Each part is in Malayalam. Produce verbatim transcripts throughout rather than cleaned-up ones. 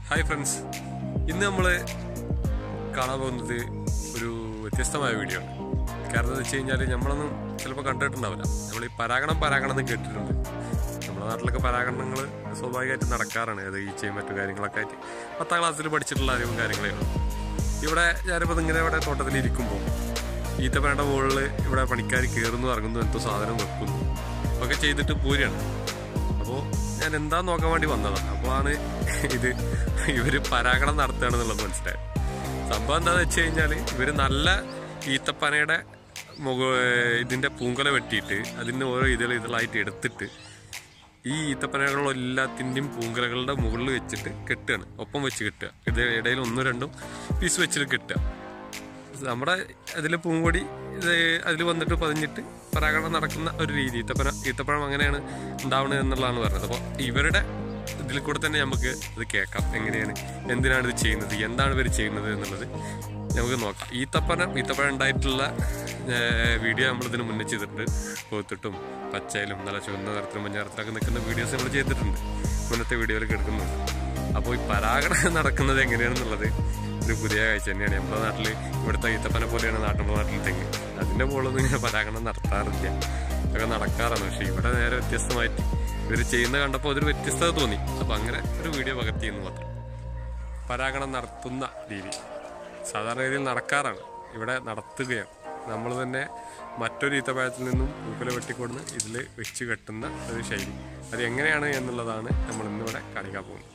ഹായ് ഫ്രണ്ട്സ്, ഇന്ന് നമ്മൾ കാണാൻ പോകുന്നത് ഒരു വ്യത്യസ്തമായ വീഡിയോ ആണ്. കാരണം എന്ന് വെച്ച് കഴിഞ്ഞാൽ നമ്മളൊന്നും ചിലപ്പോൾ കണ്ടിട്ടുണ്ടാവില്ല. നമ്മൾ ഈ പരാഗണം പരാഗണം എന്ന് കേട്ടിട്ടുണ്ട്. നമ്മുടെ നാട്ടിലൊക്കെ പരാഗണങ്ങൾ സ്വാഭാവികമായിട്ട് നടക്കാറാണ്. അത് ഈച്ചയും മറ്റു കാര്യങ്ങളൊക്കെ ആയിട്ട് പത്താം ക്ലാസ്സിൽ പഠിച്ചിട്ടുള്ള അറിവും കാര്യങ്ങളേ ഉള്ളൂ. ഇവിടെ ഞാനിപ്പോൾ ഇങ്ങനെ ഇവിടെ തോട്ടത്തിലിരിക്കുമ്പോൾ ഈത്തപ്പനയുടെ മുകളിൽ ഇവിടെ പണിക്കാർ കയറുന്നു ഇറങ്ങുന്നു, എന്തോ സാധനം വെക്കുന്നു ഒക്കെ ചെയ്തിട്ട് പോരുകയാണ്. അപ്പോൾ ഞാൻ എന്താ നോക്കാൻ വേണ്ടി വന്നതാണ്. അപ്പോഴാണ് ഇത് ഇവർ പരാഗണം നടത്തുകയാണെന്നുള്ളത് മനസ്സിലായത്. സംഭവം എന്താണെന്ന് വെച്ച് കഴിഞ്ഞാൽ ഇവർ നല്ല ഈത്തപ്പനയുടെ മുഖ ഇതിൻ്റെ പൂങ്കൊല വെട്ടിയിട്ട് അതിൻ്റെ ഓരോ ഇതൾ ഇതളായിട്ട് എടുത്തിട്ട് ഈ ഈത്തപ്പനകളെല്ലാത്തിൻ്റെയും പൂങ്കലകളുടെ മുകളിൽ വെച്ചിട്ട് കെട്ടുകയാണ്, ഒപ്പം വെച്ച് കെട്ടുക. ഇത് ഇടയിൽ ഒന്നും രണ്ടും പീസ് വെച്ചിട്ട് കെട്ടുക. നമ്മുടെ അതിൽ പൂങ്കൊടി ഇത് അതിൽ വന്നിട്ട് പതിഞ്ഞിട്ട് പരാഗണം നടക്കുന്ന ഒരു രീതി. ഈത്തപ്പന ഈത്തപ്പഴം അങ്ങനെയാണ് ഉണ്ടാവുന്നത് എന്നുള്ളതാണ് പറഞ്ഞത്. അപ്പോൾ ഇവരുടെ ഇതിൽ കൂടെ തന്നെ നമുക്ക് ഇത് കേൾക്കാം. എങ്ങനെയാണ്, എന്തിനാണ് ഇത് ചെയ്യുന്നത്, എന്താണ് ഇവർ ചെയ്യുന്നത് എന്നുള്ളത് നമുക്ക് നോക്കാം. ഈത്തപ്പന ഈത്തപ്പഴം ഉണ്ടായിട്ടുള്ള വീഡിയോ നമ്മളിതിന് മുന്നേ ചെയ്തിട്ടുണ്ട്. പോത്തിട്ടും പച്ചയിലും നല്ല ചുവന്ന നിറത്തിലും മഞ്ഞ നിറത്തിലൊക്കെ നിൽക്കുന്ന വീഡിയോസ് നമ്മൾ ചെയ്തിട്ടുണ്ട്, മുന്നത്തെ വീഡിയോയിലൊക്കെ എടുക്കുന്നുണ്ട്. അപ്പോൾ ഈ പരാഗണം നടക്കുന്നത് എങ്ങനെയാണെന്നുള്ളത് ഒരു പുതിയ കാഴ്ച തന്നെയാണ്. നമ്മുടെ നാട്ടിൽ ഇവിടുത്തെ ഈത്തപ്പന പോലെയാണ് നാട്ടിൻ്റെ നാട്ടിൽ തെങ്ങ്. അതിൻ്റെ മുകളിലൊന്നും ഇങ്ങനെ പരാഗണം നടത്താറില്ല, ഒക്കെ നടക്കാറാണ്. പക്ഷേ ഇവിടെ നേരെ വ്യത്യസ്തമായിട്ട് ഇവർ ചെയ്യുന്നത് കണ്ടപ്പോൾ അതൊരു വ്യത്യസ്തത തോന്നി. അപ്പോൾ അങ്ങനെ ഒരു വീഡിയോ പകർത്തിയെന്ന് മാത്രം. പരാഗണം നടത്തുന്ന രീതി സാധാരണ രീതിയിൽ നടക്കാറാണ്, ഇവിടെ നടത്തുകയാണ്. നമ്മൾ തന്നെ മറ്റൊരു ഈത്തപ്പഴത്തിൽ നിന്നും പൂക്കുല വെട്ടിക്കൊടുന്ന് ഇതിൽ വെച്ച് കെട്ടുന്ന ഒരു ശൈലി. അത് എങ്ങനെയാണ് എന്നുള്ളതാണ് നമ്മൾ ഇന്നിവിടെ കാണിക്കാൻ പോകുന്നത്.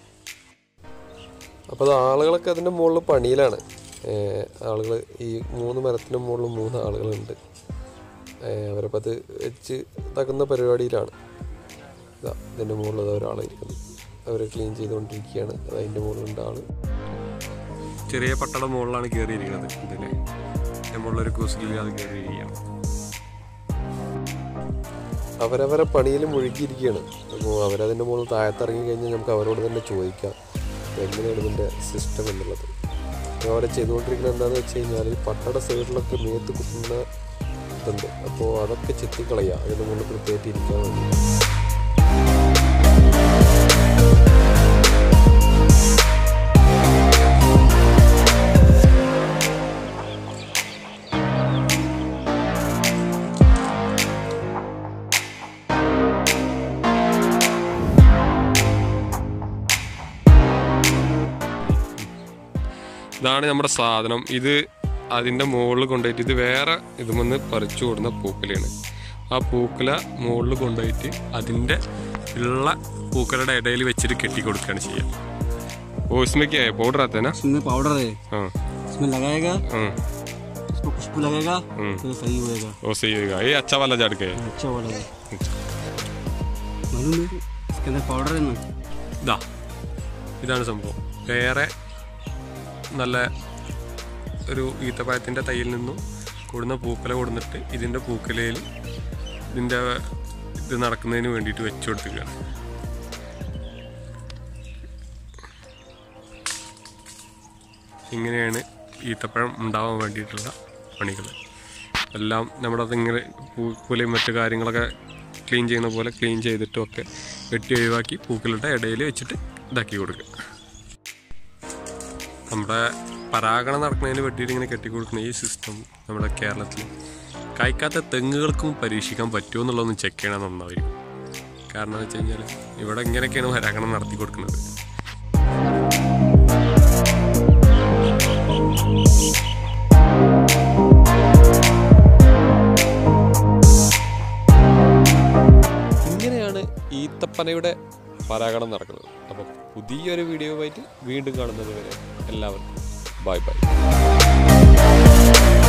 അപ്പോൾ അത് ആളുകളൊക്കെ അതിൻ്റെ മുകളിൽ പണിയിലാണ്. ആളുകൾ ഈ മൂന്ന് മരത്തിൻ്റെ മുകളിൽ മൂന്ന് ആളുകളുണ്ട്. അവരപ്പോൾ അത് വെച്ച് ഇതാക്കുന്ന പരിപാടിയിലാണ്. ഇതാ ഇതിൻ്റെ മുകളിൽ ഒരാളിരിക്കുന്നത്, അവർ ക്ലീൻ ചെയ്തുകൊണ്ടിരിക്കുകയാണ്. അത് അതിൻ്റെ മുകളിലുണ്ട് ആൾ. ചെറിയ പട്ടയുടെ മുകളിലാണ് കയറിയിരിക്കുന്നത്. ഇതിൽ നമ്മളുള്ളൊരു കൂസിൽ അത് കയറിയിരിക്കുകയാണ്. അവരവരെ പണിയിൽ മുഴുകിയിരിക്കുകയാണ്. അപ്പോൾ അവരതിൻ്റെ മുകളിൽ താഴത്തിറങ്ങി കഴിഞ്ഞാൽ നമുക്ക് അവരോട് തന്നെ ചോദിക്കാം എങ്ങനെയാണ് ഇതിൻ്റെ സിസ്റ്റം എന്നുള്ളത്. അവരെ ചെയ്തുകൊണ്ടിരിക്കുന്നത് എന്താണെന്ന് വെച്ച് കഴിഞ്ഞാൽ ഈ പട്ടയുടെ സൈഡിലൊക്കെ മേത്ത് കുത്തുന്ന ഇതുണ്ട്. അപ്പോൾ അതൊക്കെ ചെത്തിക്കളയുക, അതിൻ്റെ മുകളിൽ കൃത്യമായിട്ട് ഇരിക്കാൻ വേണ്ടി. ഇതാണ് നമ്മുടെ സാധനം. ഇത് അതിൻ്റെ മുകളിൽ കൊണ്ടുപോയിട്ട് ഇത് വേറെ ഇതുമെന്ന് പറിച്ചു കൊടുക്കുന്ന പൂക്കലയാണ്. ആ പൂക്കല മുകളിൽ കൊണ്ടുപോയിട്ട് അതിൻ്റെ ഉള്ള പൂക്കലയുടെ ഇടയിൽ വെച്ചിട്ട് കെട്ടി കൊടുക്കുകയാണ് ചെയ്യുക. ओ इसमें क्या है, पाउडर आता है ना? इसमें पाउडर है, हाँ इसमें लगाएगा, हाँ इसको खुशबू लगेगा तो सही होएगा। वो सही होगा। ये अच्छा वाला जड़ के है, अच्छा वाला है। मालूम है इसके अंदर पाउडर है ना। ഇതാ ഇതാണ് സംഭവം. വേറെ നല്ല ഒരു ഈത്തപ്പഴത്തിൻ്റെ തൈയിൽ നിന്നും കൊടുന്ന പൂക്കല കൊടുന്നിട്ട് ഇതിൻ്റെ പൂക്കലയിൽ ഇതിൻ്റെ ഇത് നടക്കുന്നതിന് വേണ്ടിയിട്ട് വെച്ചു കൊടുക്കുകയാണ്. ഇങ്ങനെയാണ് ഈത്തപ്പഴം ഉണ്ടാവാൻ വേണ്ടിയിട്ടുള്ള പണികൾ എല്ലാം. നമ്മുടെ അതിങ്ങനെ പൂക്കുലയും മറ്റു കാര്യങ്ങളൊക്കെ ക്ലീൻ ചെയ്യുന്ന പോലെ ക്ലീൻ ചെയ്തിട്ടുമൊക്കെ വെട്ടി ഒഴിവാക്കി പൂക്കളുടെ ഇടയിൽ വെച്ചിട്ട് ഇതാക്കി കൊടുക്കുക. നമ്മുടെ പരാഗണം നടക്കുന്നതിന് വെട്ടിയിട്ട് ഇങ്ങനെ കെട്ടിക്കൊടുക്കുന്ന ഈ സിസ്റ്റം നമ്മുടെ കേരളത്തിൽ കായ്ക്കാത്ത തെങ്ങുകൾക്കും പരീക്ഷിക്കാൻ പറ്റുമോ എന്നുള്ളതൊന്നും ചെക്ക് ചെയ്യണം നന്നായിരിക്കും. കാരണം എന്ന് വെച്ച് കഴിഞ്ഞാൽ ഇവിടെ ഇങ്ങനെയൊക്കെയാണ് പരാഗണം നടത്തി കൊടുക്കുന്നത്. ഇങ്ങനെയാണ് ഈത്തപ്പനയുടെ പരാഗണം നടക്കുന്നത്. അപ്പോൾ പുതിയൊരു വീഡിയോ ആയിട്ട് വീണ്ടും കാണുന്നത് വരെ എല്ലാവർക്കും ബൈ ബൈ.